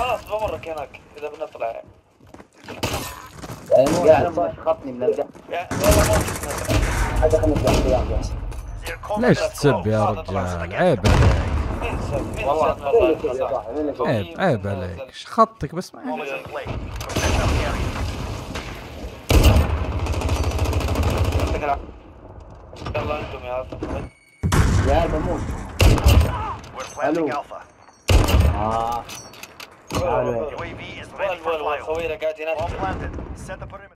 خلاص بمرك هناك اذا بنطلع. يعني مو يعني خطني من الجنب. والله ما نطلع. هذا خلينا نطلع احتياط بس. ليش تسب يا رجال؟ عيب عليك. مين سب؟ مين والله سب؟ والله عيب عليك. ايش خطك بس ما يعطيك العافية. يلا انتم يا اصلا. يا بموت. الو. خوينا قاعد هناك.